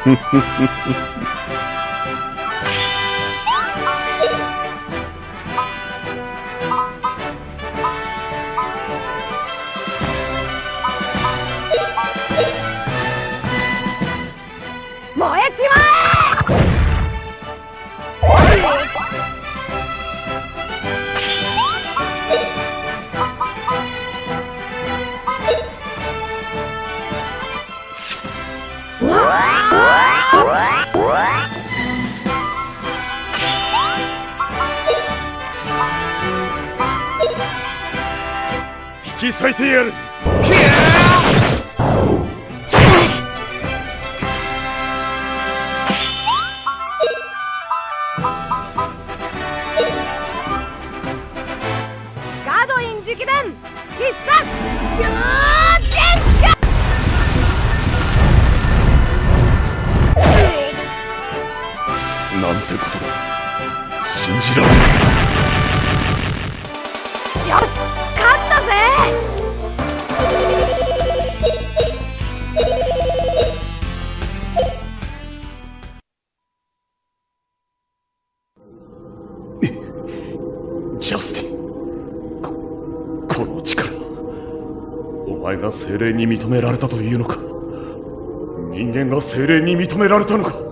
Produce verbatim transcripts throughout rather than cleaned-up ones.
燃えちまえ。 引き裂いてやる。 ガドイン直伝必殺龍神剣。 なんてことだ。信じられない。 よし、勝ったぜ。 ジャスティン、こ、この力、お前が精霊に認められたというのか。人間が精霊に認められたのか。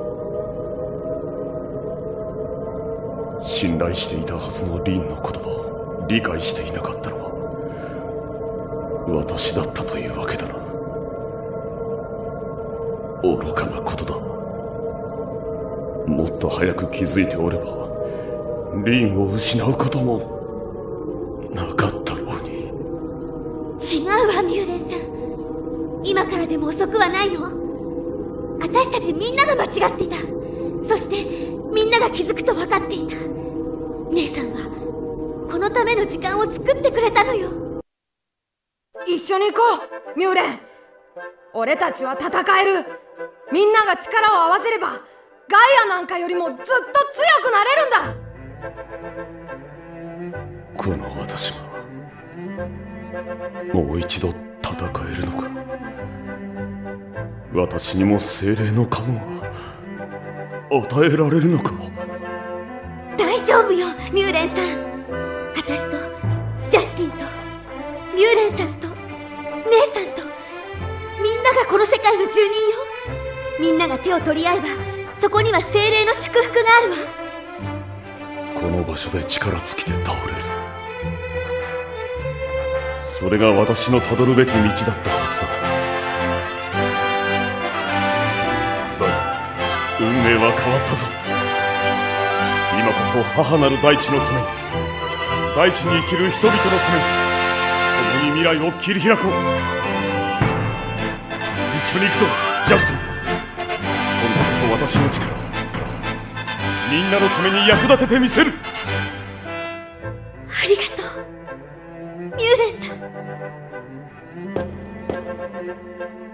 信頼していたはずのリンの言葉を理解していなかったのは私だったというわけだな。愚かなことだ。もっと早く気づいておればリンを失うこともなかったろうに。 違うわ、ミューレンさん。今からでも遅くはないの。私たちみんなが間違っていた。そしてみんなが気づくと分かっていた。姉さんはこのための時間を作ってくれたのよ。 一緒に行こう、ミューレン。俺たちは戦える。みんなが力を合わせればガイアなんかよりもずっと強くなれるんだ。 この私がもう一度戦えるのか。私にも精霊の加護が与えられるのか。 大丈夫よ、ミューレンさん。私とジャスティンとミューレンさんと姉さんとみんながこの世界の住人よ。みんなが手を取り合えばそこには精霊の祝福があるわ。 この場所で力尽きて倒れる。それが私のたどるべき道だったはずだ。だが運命は変わったぞ。今こそ母なる大地のために、大地に生きる人々のために、共に未来を切り開こう。一緒に行くぞ、ジャスティン。今度こそ私の力をみんなのために役立ててみせる。 ありがとう、ミューレンさん。